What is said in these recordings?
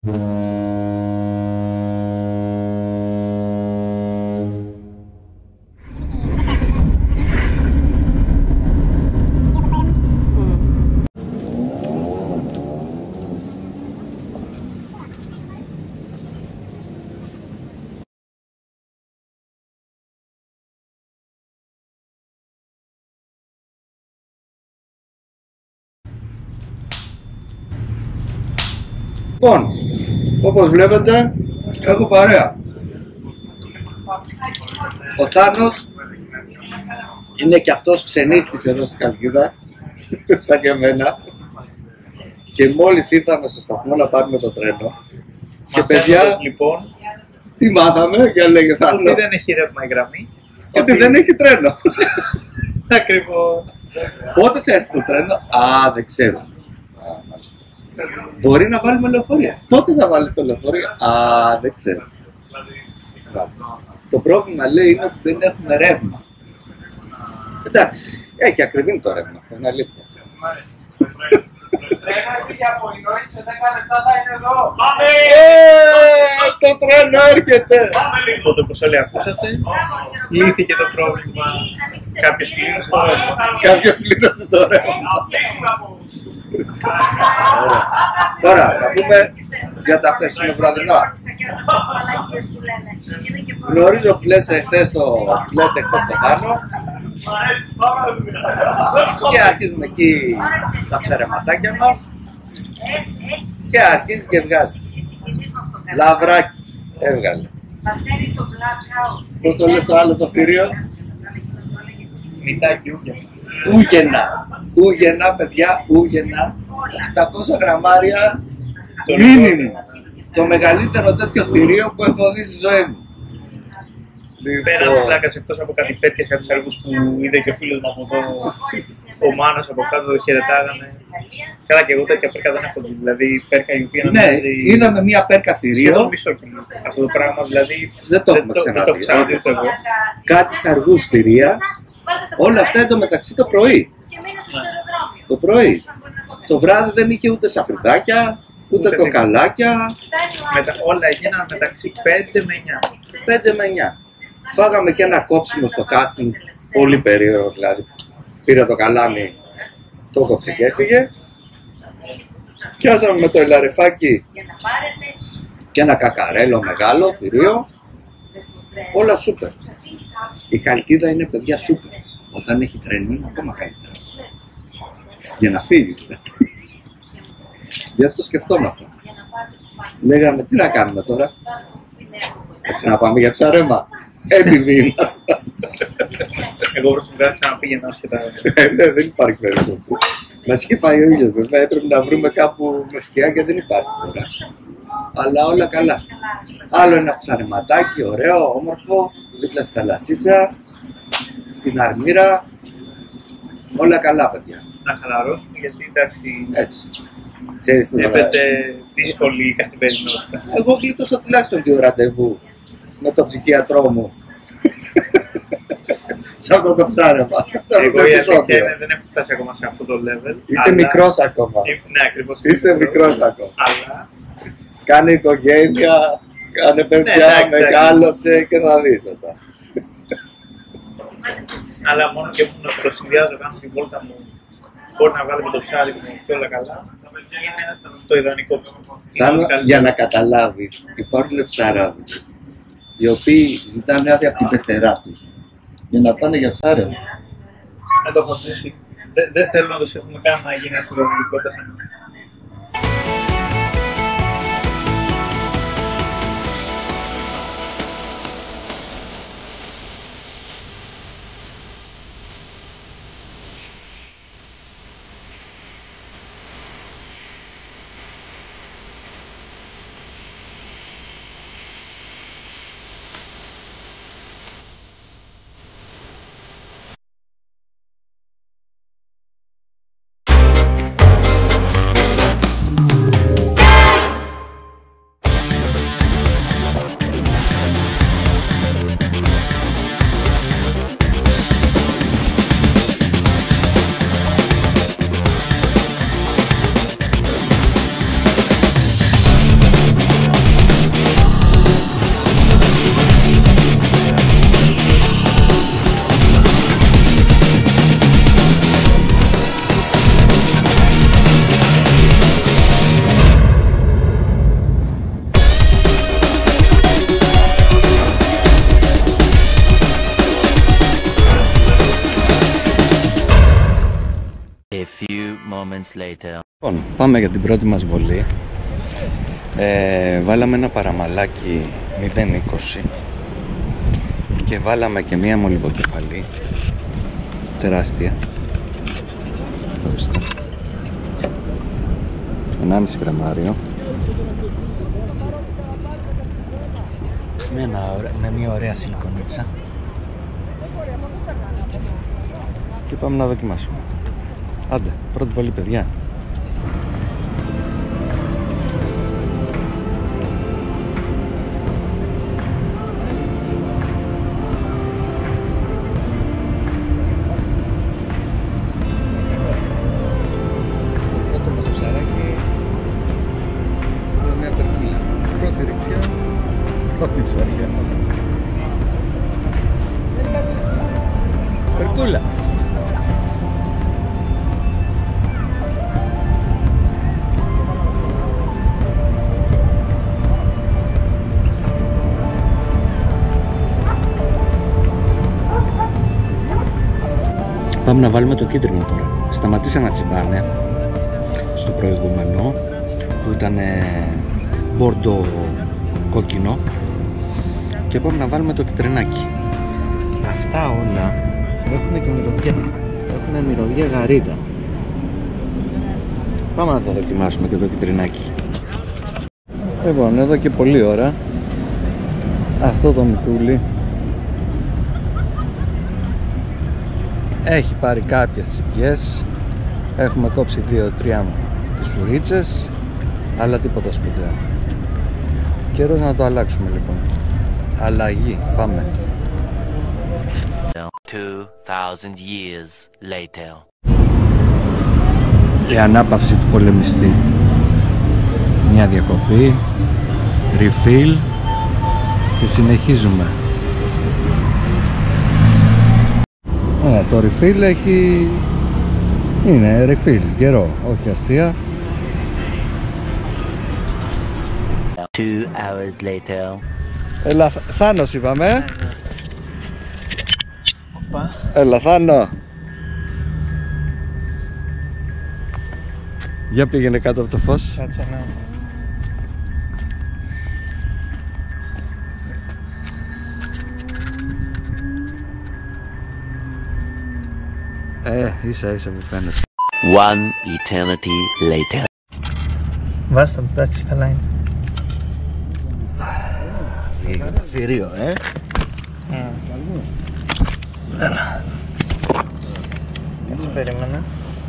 Λοιπόν, όπως βλέπετε, έχω παρέα. Ο Θάνος είναι και αυτός ξενύχτης εδώ στη Χαλκίδα, σαν και εμένα. Και μόλις ήρθαμε στο σταθμό να πάρουμε το τρένο. Και παιδιά, λοιπόν, τι μάθαμε, για λέγε Θάνο. ότι δεν έχει ρεύμα η γραμμή. Ότι δεν έχει τρένο. Ακριβώς. Πότε θα έρθει το τρένο, δεν ξέρω. Μπορεί να βάλουμε λεωφορεία. Πότε θα βάλει το λεωφορείο, δεν ξέρω. Το πρόβλημα λέει είναι ότι δεν έχουμε ρεύμα. Εντάξει, έχει ακριβή το ρεύμα, αυτό είναι αλήθεια. Το τρένο έρχεται! Οπότε, όπως όλοι ακούσατε, λύθηκε το πρόβλημα. Κάποιος πλήρωσε το ρεύμα. Κάποιος πλήρωσε το ρεύμα. Τώρα, θα πούμε για τα χθεσινοβραδινά. Γνωρίζω που λέτε χθες το Θάνο και αρχίζουμε εκεί τα ψαρεματάκια μας και αρχίζει και βγάζει. Λαβράκι έβγαλε. Πώς το λες το άλλο το θηρίο? Μητάκι, ούγεννα. Ούγεννα. Ούγεννα, παιδιά, ούγεννα. 800 γραμμάρια μίνιμου. Το μεγαλύτερο τέτοιο θηρίο που έχω δει στη ζωή μου. Πέραν της πλάκας, εκτός από κάτι πέτκες, κάτι αργούς που είδε και ο φίλος μου από εδώ, ο Μάνος από κάτω το χαιρετάγανε. Καλά και εγώ τέτοια πέρκα δεν έχω δει, δηλαδή πέρκα η οποία ναι, είδαμε μια πέρκα θηρίο. Σχεδόν μισό κοινό. Αυτό το πράγμα δηλαδή δεν το έχουμε ξαναδεί. ούτε εγώ. Κάτι αργούς θηρία, όλα αυτά εντωμεταξύ το πρωί. Το πρωί. Το βράδυ δεν είχε ούτε σαφριδάκια, ούτε κοκαλάκια. Όλα έγιναν μεταξύ 5 με 9. 5 με 9. Φάγαμε και ένα κόψιμο στο casting, πολύ περίεργο δηλαδή. Πήρε το καλάμι, το κόψε και έφυγε. Πιάσαμε με το ελαρεφάκι και ένα κακαρέλο μεγάλο, θηρίο. Όλα σούπερ. Η Χαλκίδα είναι παιδιά σούπερ. Όταν έχει τρένο, ακόμα καλύτερα. Για να φύγει. Γιατί το σκεφτόμαστε. Λέγαμε τι να κάνουμε τώρα. Θα ξαναπάμε για ψαρέμα. Έτοιμοι είμαστε. Εγώ προσωπικά ξαναπήγαινα άσχετα. Ναι, δεν υπάρχει περίπτωση. Μας είχε φάει ο ήλιος βέβαια. Έπρεπε να βρούμε κάπου με σκιά και δεν υπάρχει τώρα. Αλλά όλα καλά. Άλλο ένα ψαρεματάκι, ωραίο, όμορφο, δίπλα στη θαλασσίτσα, στην Αρμύρα. Όλα καλά, παιδιά. Να χαλαρώσουμε γιατί εντάξει. Έτσι. Ξέρεις τι έπεται δύσκολη η καθημερινότητα. Εγώ γλίτωσα τουλάχιστον 2 ραντεβού με τον ψυχίατρό μου. Σε αυτό το ψάρεμα. Εγώ η αλήθεια είναι δεν έχω φτάσει ακόμα σε αυτό το level. Είσαι μικρός ακόμα. Ναι, ακριβώς. Είσαι μικρός ακόμα. Αλλά κάνε οικογένεια, κάνε παιδιά, μεγάλωσε και θα δεις μετά. Αλλά μόνο και μόνο το συνδυάζω, κάνω την βόλτα μου, μπορεί να βάλει με το ψάρι μου και όλα καλά. Είναι το ιδανικό ψάρι. Για να καταλάβεις, υπάρχουν ψαράδες οι οποίοι ζητάνε άδεια από την πεθερά τους για να πάνε για ψάρεμα. Να το έχω ακούσει. Δεν θέλω να το σκέφτομαι καν να γίνει αυτό το δικό. Λοιπόν, πάμε για την πρώτη μας βολή. Βάλαμε ένα παραμαλάκι 0,20 και βάλαμε και μία μολυβοκεφαλή τεράστια, 1,5 γραμμάριο με μια ωραία σιλικονίτσα και πάμε να δοκιμάσουμε. Άντε, πρώτη βολή, παιδιά. Περκούλα. Πάμε να βάλουμε το κίτρινο τώρα. Σταματήσα να τσιμπάνε στο προηγούμενο που ήταν μπορντο κόκκινο και πάμε να βάλουμε το κιτρινάκι. Αυτά όλα έχουν και μυρωδιά. Έχουν μυρωδιά γαρίδα. Πάμε να το δοκιμάσουμε και το κιτρινάκι. Λοιπόν, εδώ και πολλή ώρα αυτό το μυκούλι έχει πάρει κάποιες τσιπιές. Έχουμε κόψει 2-3 κισουρίτσες, αλλά τίποτα σπουδαίο. Καιρός να το αλλάξουμε λοιπόν. Αλλαγή, πάμε. 2000 years later. Η ανάπαυση του πολεμιστή. Μια διακοπή, refill και συνεχίζουμε. Το refill είναι refill, καιρό, όχι αστεία. 2 hours later. Έλα, Θάνος είπαμε. Έλα, Θάνο. Για πήγαινε κάτω από το φως. Κάτσε, ναι. Ίσα ίσα μου φαίνεται. One eternity later. Βάστα, εντάξει, καλά είναι. Έγινε θηρίο, Έλα. Κάτσε, περίμενα.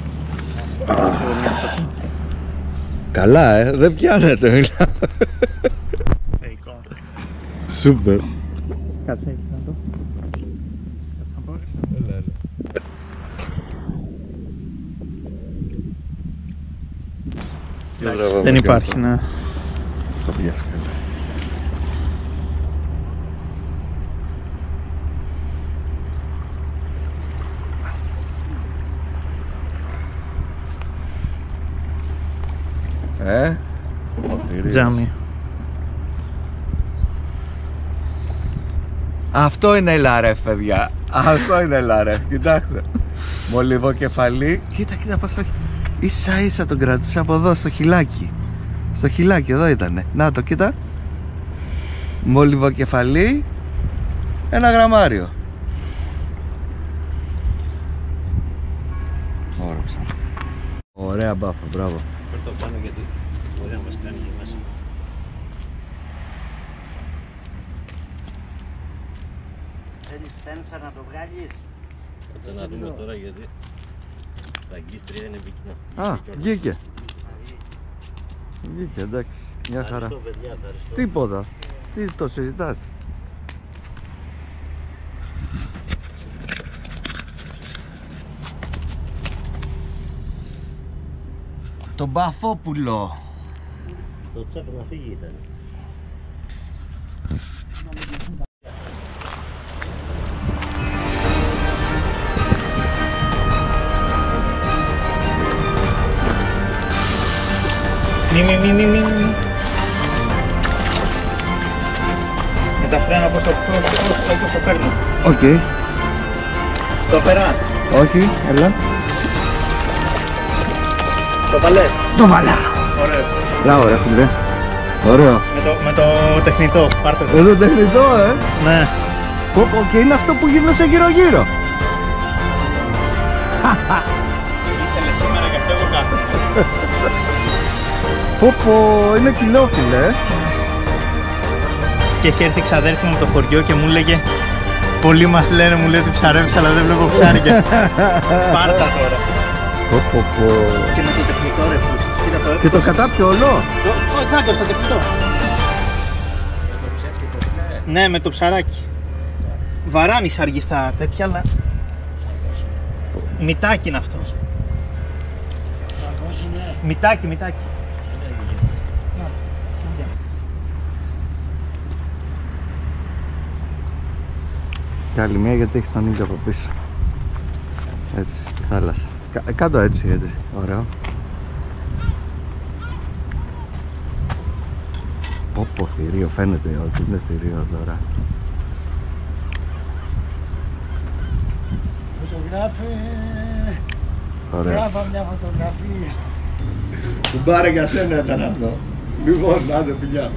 Καλά, δεν πιάνεται, μιλάω. Φεϊκό. Σούπερ. Κάτσε, έχεις να το. Δεν υπάρχει, ναι. Το πιάσκω. Ο θηρίος. Τζάμι. Αυτό είναι LRF, παιδιά. Αυτό είναι LRF, κοιτάξτε. Μολυβοκεφαλή. Κοίτα πως το... Ίσα ίσα τον κρατούσα από εδώ στο χιλάκι. Στο χιλάκι εδώ ήτανε. Να το κοίτα. Μολυβοκεφαλή, 1 γραμμάριο. Ωραία μπάφα, μπράβο. Πρέπει το πάνω γιατί μπορεί να μας κάνει και μέσα. Θέλεις πένσα να το βγάλεις? Κάτσε να δούμε τώρα γιατί τα αγκίστρια είναι πυκνά. Α, βγήκε. Βγήκε, εντάξει, μια χαρά. Ευχαριστώ, παιδιά, ευχαριστώ. Τίποτα. Τι το συζητάς? Το Μπαφόπουλο. Το τσάκ να φύγει ήταν. Μη. Με τα φρένα πως το παίρνω. Οκ. Στο πέρα. Όχι, έλα. Το βάλες? Το βάλα! Ωραίο. Μπράβο ρε φίλε. Ωραίο. Με το τεχνητό, πάρτε το. Εδώ τεχνητό, Ναι. Και είναι αυτό που γύρνωσε γύρω-γύρω. Ήθελε σήμερα και αυτό εγώ κάτω. Είναι κοινό φίλε. Και έχει έρθει η ξαδέρφη μου από το χωριό και μου έλεγε, πολλοί μας λένε, μου λέει ότι ψαρεύεις αλλά δεν βλέπω ψάρια. Πάρτα τώρα. Και με το τεχνητό ρε που. Κοίτα το Και το κατάπιο όλο. Να στο τεχνητό. Ναι, με το ψαράκι. Βαράνει αργή στα τέτοια, αλλά μητάκι είναι αυτό. Μητάκι. Και άλλη μία γιατί έχεις τον ήλιο από πίσω. Έτσι στη θάλασσα. Κάτω έτσι. Ωραίο. Πω θηρίο, φαίνεται ότι είναι θηρίο τώρα. Φωτογράφε. Ωραίο. Γράφα μια φωτογραφία. Του μπάρε για σένα ήταν αυτό. Λοιπόν, άντε φιλιά.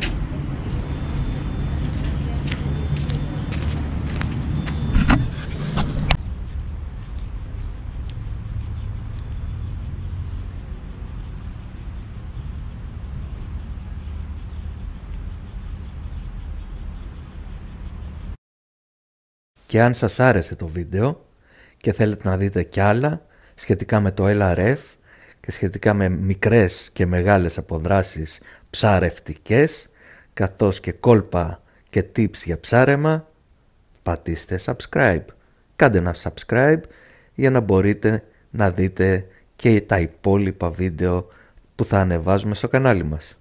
Και αν σας άρεσε το βίντεο και θέλετε να δείτε κι άλλα σχετικά με το LRF και σχετικά με μικρές και μεγάλες αποδράσεις ψαρευτικές, καθώς και κόλπα και tips για ψάρεμα, πατήστε subscribe. Κάντε ένα subscribe για να μπορείτε να δείτε και τα υπόλοιπα βίντεο που θα ανεβάζουμε στο κανάλι μας.